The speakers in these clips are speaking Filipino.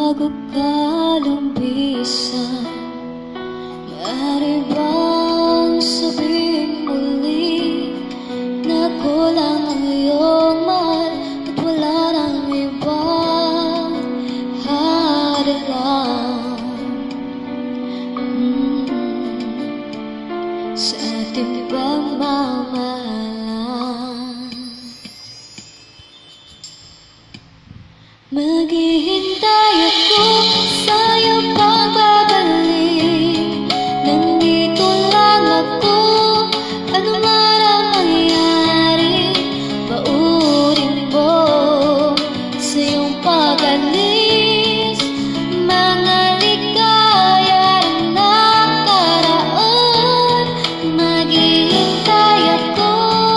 Bago ka lumpisan, maaari bang sabihin muli na ako lang ang iyong mahal at wala nang ibang hadlang sa ating pagmamahalan? Maghihintay ako sa iyong pagbabalik. Nandito lang ako, ano man ang mangyari. Pauurin mo sa iyong pag-alis mga ligaya na nakaraan. Maghihintay ako.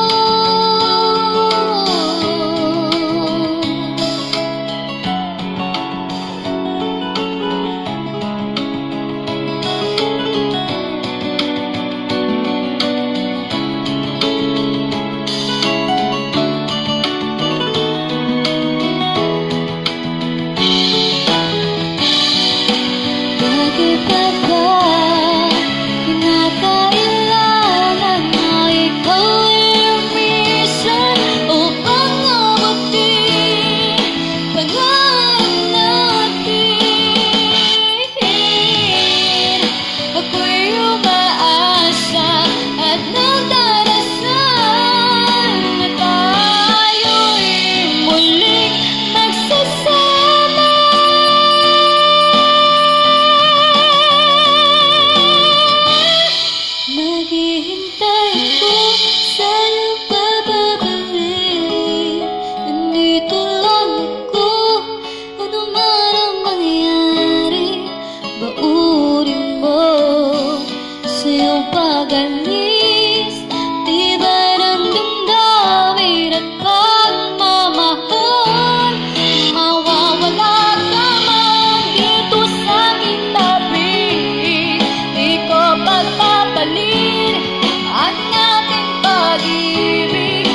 Pag-alis, tibay ng damdamin at pagmamahal. Mawawala ka man dito sa aking tabi, di ko pagpapalit ang ating pag-ibig.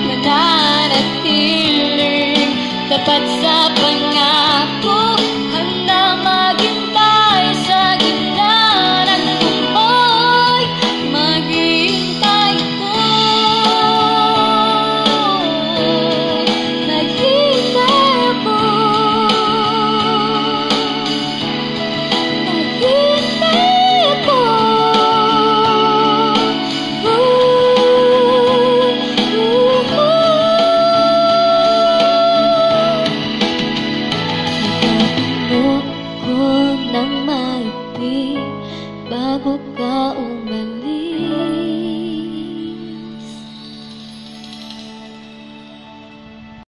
Mananatiling tapat sa pangako, handang maghintay sa gitna ng tukoy. Maghihintay ko, maghihintay ako, maghihintay ako. Ko nang maipit bago ka umalis.